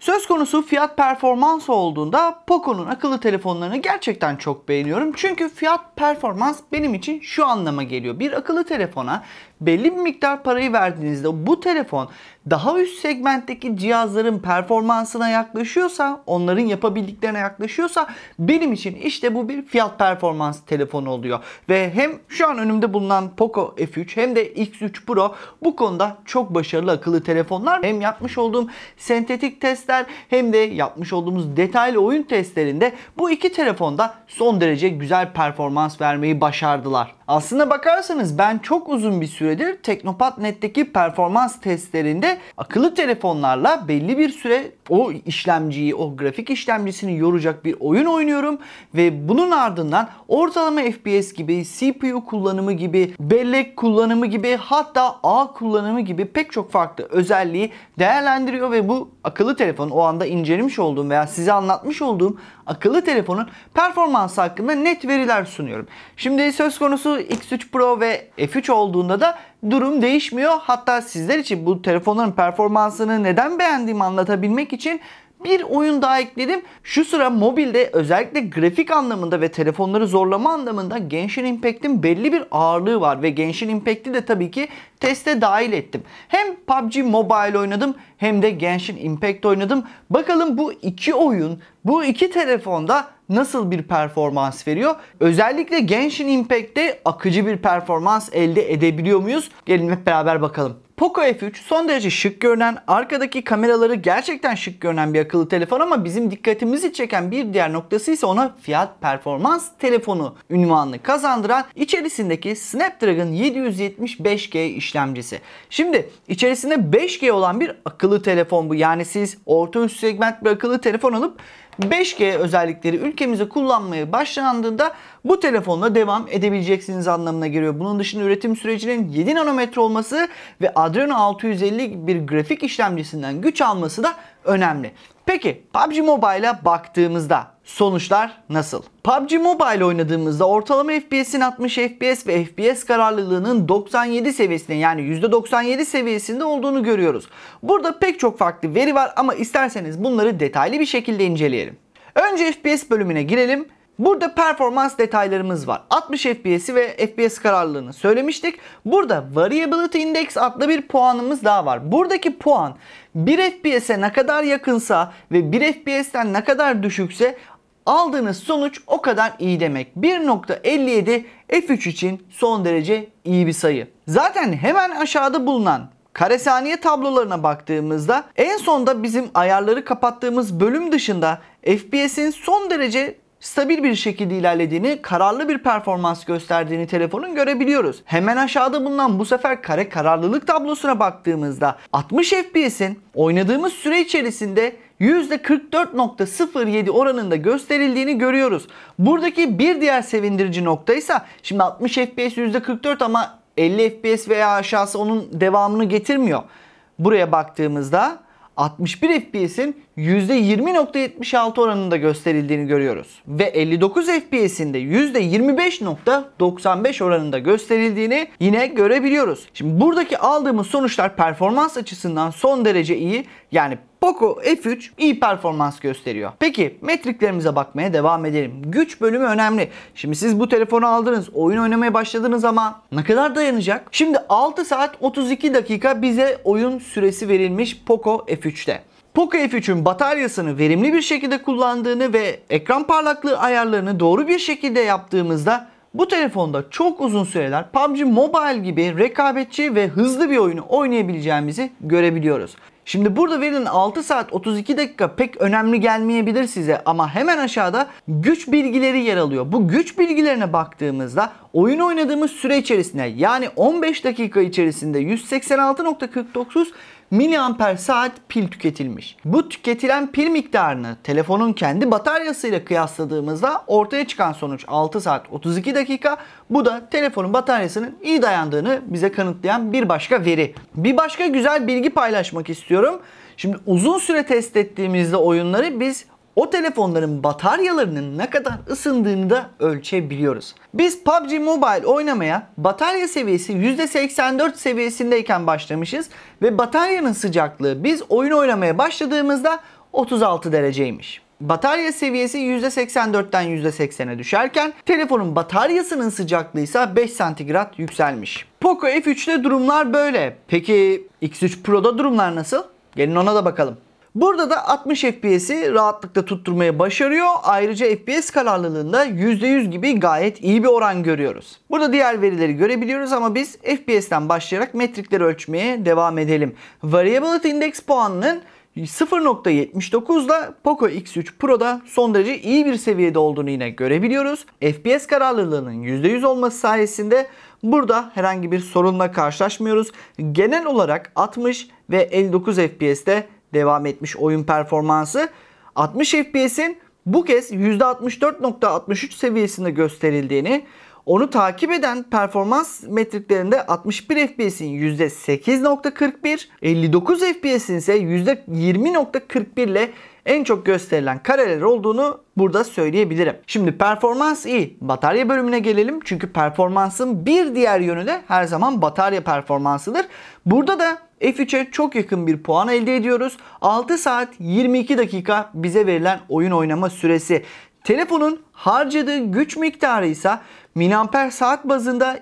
Söz konusu fiyat performans olduğunda Poco'nun akıllı telefonlarını gerçekten çok beğeniyorum. Çünkü fiyat performans benim için şu anlama geliyor. Bir akıllı telefona belli bir miktar parayı verdiğinizde bu telefon daha üst segmentteki cihazların performansına yaklaşıyorsa, onların yapabildiklerine yaklaşıyorsa benim için işte bu bir fiyat performans telefonu oluyor. Ve hem şu an önümde bulunan Poco F3 hem de X3 Pro bu konuda çok başarılı akıllı telefonlar. Hem yapmış olduğum sentetik testler hem de yapmış olduğumuz detaylı oyun testlerinde bu iki telefonda son derece güzel performans vermeyi başardılar. Aslına bakarsanız ben çok uzun bir süredir Teknopat.net'teki performans testlerinde akıllı telefonlarla belli bir süre o işlemciyi, o grafik işlemcisini yoracak bir oyun oynuyorum ve bunun ardından ortalama FPS gibi, CPU kullanımı gibi, bellek kullanımı gibi, hatta ağ kullanımı gibi pek çok farklı özelliği değerlendiriyor ve bu akıllı telefon, o anda incelemiş olduğum veya size anlatmış olduğum akıllı telefonun performansı hakkında net veriler sunuyorum. Şimdi söz konusu X3 Pro ve F3 olduğunda da durum değişmiyor. Hatta sizler için bu telefonların performansını neden beğendiğimi anlatabilmek için bir oyun daha ekledim. Şu sıra mobilde özellikle grafik anlamında ve telefonları zorlama anlamında Genshin Impact'in belli bir ağırlığı var ve Genshin Impact'i de tabii ki teste dahil ettim. Hem PUBG Mobile oynadım hem de Genshin Impact oynadım. Bakalım bu iki oyun, bu iki telefonda nasıl bir performans veriyor? Özellikle Genshin Impact'te akıcı bir performans elde edebiliyor muyuz? Gelin hep beraber bakalım. Poco F3 son derece şık görünen, arkadaki kameraları gerçekten şık görünen bir akıllı telefon ama bizim dikkatimizi çeken bir diğer noktası ise ona fiyat performans telefonu ünvanını kazandıran içerisindeki Snapdragon 775G işlemcisi. Şimdi içerisinde 5G olan bir akıllı telefon bu. Yani siz orta üst segment bir akıllı telefon alıp 5G özellikleri ülkemize kullanmaya başlandığında bu telefonla devam edebileceksiniz anlamına geliyor. Bunun dışında üretim sürecinin 7 nanometre olması ve Adreno 650 bir grafik işlemcisinden güç alması da önemli. Peki PUBG Mobile'a baktığımızda sonuçlar nasıl? PUBG Mobile oynadığımızda ortalama FPS'in 60 FPS ve FPS kararlılığının 97 seviyesinde, yani %97 seviyesinde olduğunu görüyoruz. Burada pek çok farklı veri var ama isterseniz bunları detaylı bir şekilde inceleyelim. Önce FPS bölümüne girelim. Burada performans detaylarımız var. 60 FPS'i ve FPS kararlılığını söylemiştik. Burada Variability Index adlı bir puanımız daha var. Buradaki puan 1 FPS'e ne kadar yakınsa ve 1 FPS'ten ne kadar düşükse aldığınız sonuç o kadar iyi demek. 1.57 F3 için son derece iyi bir sayı. Zaten hemen aşağıda bulunan kare saniye tablolarına baktığımızda en sonda bizim ayarları kapattığımız bölüm dışında FPS'in son derece stabil bir şekilde ilerlediğini, kararlı bir performans gösterdiğini telefonun görebiliyoruz. Hemen aşağıda bulunan bu sefer kare kararlılık tablosuna baktığımızda 60 FPS'in oynadığımız süre içerisinde %44.07 oranında gösterildiğini görüyoruz. Buradaki bir diğer sevindirici nokta ise şimdi 60 FPS %44 ama 50 FPS veya aşağısı onun devamını getirmiyor. Buraya baktığımızda 61 FPS'in %20.76 oranında gösterildiğini görüyoruz. Ve 59 FPS'in de %25.95 oranında gösterildiğini yine görebiliyoruz. Şimdi buradaki aldığımız sonuçlar performans açısından son derece iyi. Yani Poco F3 iyi performans gösteriyor. Peki metriklerimize bakmaya devam edelim. Güç bölümü önemli. Şimdi siz bu telefonu aldınız, oyun oynamaya başladınız ama ne kadar dayanacak? Şimdi 6 saat 32 dakika bize oyun süresi verilmiş Poco F3'te. Poco F3'ün bataryasını verimli bir şekilde kullandığını ve ekran parlaklığı ayarlarını doğru bir şekilde yaptığımızda bu telefonda çok uzun süreler PUBG Mobile gibi rekabetçi ve hızlı bir oyunu oynayabileceğimizi görebiliyoruz. Şimdi burada verilen 6 saat 32 dakika pek önemli gelmeyebilir size ama hemen aşağıda güç bilgileri yer alıyor. Bu güç bilgilerine baktığımızda oyun oynadığımız süre içerisinde, yani 15 dakika içerisinde 186.49 miliamper saat pil tüketilmiş. Bu tüketilen pil miktarını telefonun kendi bataryasıyla kıyasladığımızda ortaya çıkan sonuç 6 saat 32 dakika. Bu da telefonun bataryasının iyi dayandığını bize kanıtlayan bir başka veri. Bir başka güzel bilgi paylaşmak istiyorum. Şimdi uzun süre test ettiğimizde oyunları biz o telefonların bataryalarının ne kadar ısındığını da ölçebiliyoruz. Biz PUBG Mobile oynamaya batarya seviyesi %84 seviyesindeyken başlamışız ve bataryanın sıcaklığı biz oyun oynamaya başladığımızda 36 dereceymiş. Batarya seviyesi %84'ten %80'e düşerken telefonun bataryasının sıcaklığı ise 5 santigrat yükselmiş. Poco F3'te durumlar böyle. Peki X3 Pro'da durumlar nasıl? Gelin ona da bakalım. Burada da 60 FPS'i rahatlıkla tutturmaya başarıyor. Ayrıca FPS kararlılığında %100 gibi gayet iyi bir oran görüyoruz. Burada diğer verileri görebiliyoruz ama biz FPS'ten başlayarak metrikleri ölçmeye devam edelim. Variability Index puanının 0.79 ile Poco X3 Pro'da son derece iyi bir seviyede olduğunu yine görebiliyoruz. FPS kararlılığının %100 olması sayesinde burada herhangi bir sorunla karşılaşmıyoruz. Genel olarak 60 ve 59 FPS'te devam etmiş oyun performansı. 60 FPS'in bu kez %64.63 seviyesinde gösterildiğini, onu takip eden performans metriklerinde 61 FPS'in %8.41, 59 FPS'in ise %20.41 ile en çok gösterilen kareler olduğunu burada söyleyebilirim. Şimdi performans iyi. Batarya bölümüne gelelim. Çünkü performansın bir diğer yönü de her zaman batarya performansıdır. Burada da F3'e çok yakın bir puan elde ediyoruz. 6 saat 22 dakika bize verilen oyun oynama süresi. Telefonun harcadığı güç miktarı ise miliamper saat bazında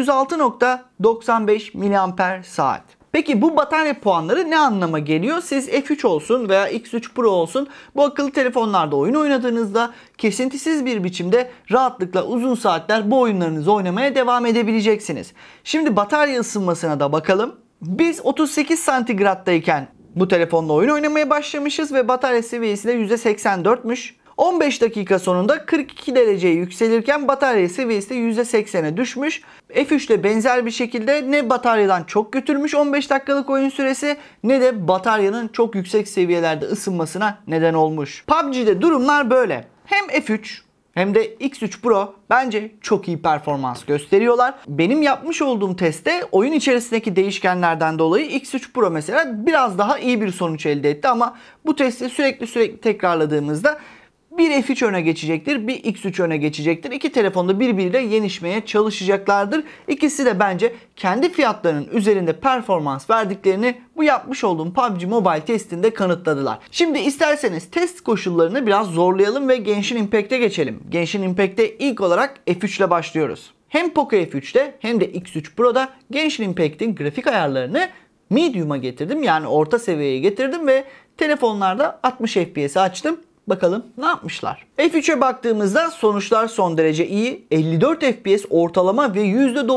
206.95 miliamper saat. Peki bu batarya puanları ne anlama geliyor? Siz F3 olsun veya X3 Pro olsun bu akıllı telefonlarda oyun oynadığınızda kesintisiz bir biçimde rahatlıkla uzun saatler bu oyunlarınızı oynamaya devam edebileceksiniz. Şimdi batarya ısınmasına da bakalım. Biz 38 santigrattayken bu telefonla oyun oynamaya başlamışız ve batarya seviyesi de %84'müş. 15 dakika sonunda 42 dereceye yükselirken batarya seviyesi de %80'e düşmüş. F3'te benzer bir şekilde ne bataryadan çok götürmüş 15 dakikalık oyun süresi ne de bataryanın çok yüksek seviyelerde ısınmasına neden olmuş. PUBG'de durumlar böyle. Hem F3 hem de X3 Pro bence çok iyi performans gösteriyorlar. Benim yapmış olduğum testte oyun içerisindeki değişkenlerden dolayı X3 Pro mesela biraz daha iyi bir sonuç elde etti ama bu testi sürekli tekrarladığımızda bir F3 öne geçecektir, bir X3 öne geçecektir. İki telefonda birbiriyle yenişmeye çalışacaklardır. İkisi de bence kendi fiyatlarının üzerinde performans verdiklerini bu yapmış olduğum PUBG Mobile testinde kanıtladılar. Şimdi isterseniz test koşullarını biraz zorlayalım ve Genshin Impact'e geçelim. Genshin Impact'te ilk olarak F3 ile başlıyoruz. Hem Poco F3'te hem de X3 Pro'da Genshin Impact'in grafik ayarlarını medium'a getirdim. Yani orta seviyeye getirdim ve telefonlarda 60 FPS açtım. Bakalım ne yapmışlar. F3'e baktığımızda sonuçlar son derece iyi. 54 FPS ortalama ve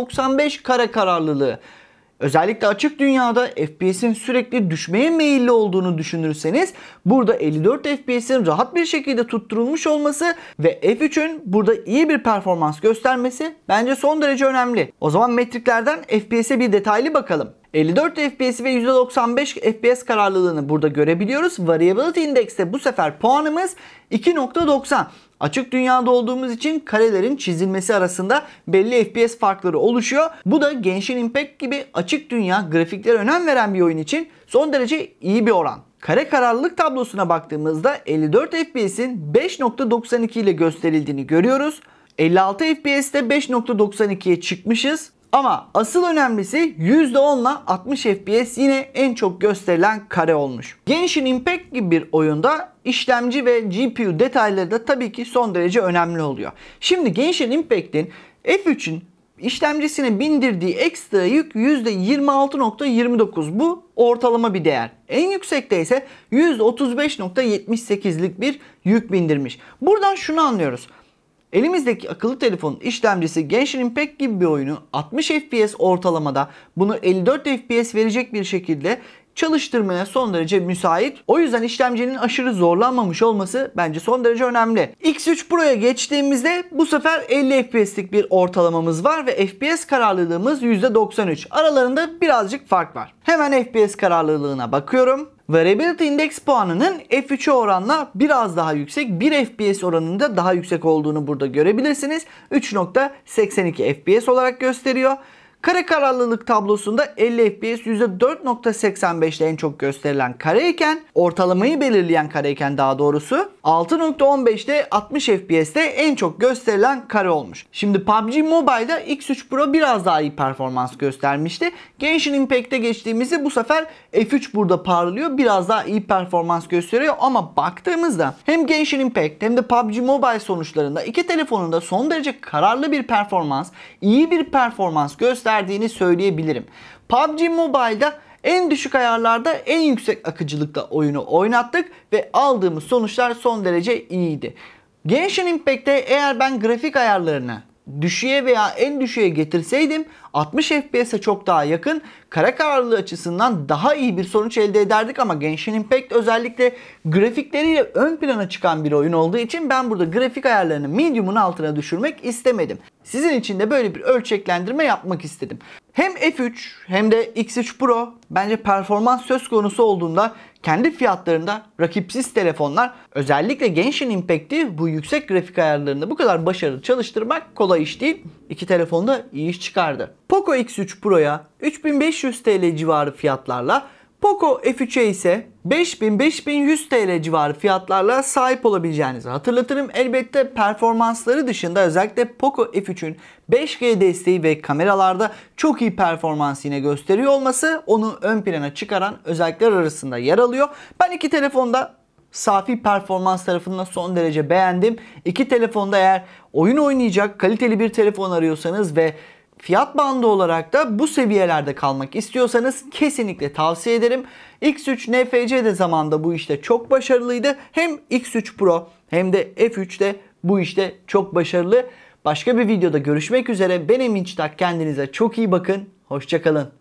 %95 kare kararlılığı. Özellikle açık dünyada FPS'in sürekli düşmeye meyilli olduğunu düşünürseniz burada 54 FPS'in rahat bir şekilde tutturulmuş olması ve F3'ün burada iyi bir performans göstermesi bence son derece önemli. O zaman metriklerden FPS'e bir detaylı bakalım. 54 FPS ve %95 FPS kararlılığını burada görebiliyoruz. Variability Index'te bu sefer puanımız 2.90. Açık dünyada olduğumuz için karelerin çizilmesi arasında belli FPS farkları oluşuyor. Bu da Genshin Impact gibi açık dünya grafiklere önem veren bir oyun için son derece iyi bir oran. Kare kararlılık tablosuna baktığımızda 54 FPS'in 5.92 ile gösterildiğini görüyoruz. 56 FPS'te 5.92'ye çıkmışız. Ama asıl önemlisi %10 ile 60 FPS yine en çok gösterilen kare olmuş. Genshin Impact gibi bir oyunda işlemci ve GPU detayları da tabii ki son derece önemli oluyor. Şimdi Genshin Impact'in F3'ün işlemcisine bindirdiği ekstra yük %26.29. Bu ortalama bir değer. En yüksekte ise %35.78'lik bir yük bindirmiş. Buradan şunu anlıyoruz. Elimizdeki akıllı telefonun işlemcisi Genshin Impact gibi bir oyunu 60 FPS ortalamada bunu 54 FPS verecek bir şekilde çalıştırmaya son derece müsait. O yüzden işlemcinin aşırı zorlanmamış olması bence son derece önemli. X3 Pro'ya geçtiğimizde bu sefer 50 FPS'lik bir ortalamamız var ve FPS kararlılığımız %93. Aralarında birazcık fark var. Hemen FPS kararlılığına bakıyorum. Variability Index puanının F3'e oranla biraz daha yüksek, 1 FPS oranında daha yüksek olduğunu burada görebilirsiniz. 3.82 FPS olarak gösteriyor. Kare kararlılık tablosunda 50 FPS %4.85'te en çok gösterilen kareyken, ortalamayı belirleyen kareyken daha doğrusu 6.15'te 60 FPS'te en çok gösterilen kare olmuş. Şimdi PUBG Mobile'da X3 Pro biraz daha iyi performans göstermişti. Genshin Impact'e geçtiğimizde bu sefer F3 burada parlıyor. Biraz daha iyi performans gösteriyor ama baktığımızda hem Genshin Impact hem de PUBG Mobile sonuçlarında iki telefonun da son derece kararlı bir performans, iyi bir performans gösterdiğini söyleyebilirim. PUBG Mobile'da en düşük ayarlarda en yüksek akıcılıkta oyunu oynattık ve aldığımız sonuçlar son derece iyiydi. Genshin Impact'te eğer ben grafik ayarlarını düşüğe veya en düşüğe getirseydim 60 FPS'e çok daha yakın, kare kararlılığı açısından daha iyi bir sonuç elde ederdik ama Genshin Impact özellikle grafikleriyle ön plana çıkan bir oyun olduğu için ben burada grafik ayarlarını medium'un altına düşürmek istemedim. Sizin için de böyle bir ölçeklendirme yapmak istedim. Hem F3 hem de X3 Pro bence performans söz konusu olduğunda kendi fiyatlarında rakipsiz telefonlar. Özellikle Genshin Impact'i bu yüksek grafik ayarlarında bu kadar başarılı çalıştırmak kolay iş değil. İki telefon da iyi iş çıkardı. Poco X3 Pro'ya 3500 TL civarı fiyatlarla, Poco F3'e ise 5000-5100 TL civarı fiyatlarla sahip olabileceğinizi hatırlatırım. Elbette performansları dışında özellikle Poco F3'ün 5G desteği ve kameralarda çok iyi performans yine gösteriyor olması onu ön plana çıkaran özellikler arasında yer alıyor. Ben iki telefonda safi performans tarafından son derece beğendim. İki telefonda eğer oyun oynayacak kaliteli bir telefon arıyorsanız ve fiyat bandı olarak da bu seviyelerde kalmak istiyorsanız kesinlikle tavsiye ederim. X3 NFC de zamanda bu işte çok başarılıydı. Hem X3 Pro hem de F3 de bu işte çok başarılı. Başka bir videoda görüşmek üzere. Ben Emin Çıtak. Kendinize çok iyi bakın. Hoşça kalın.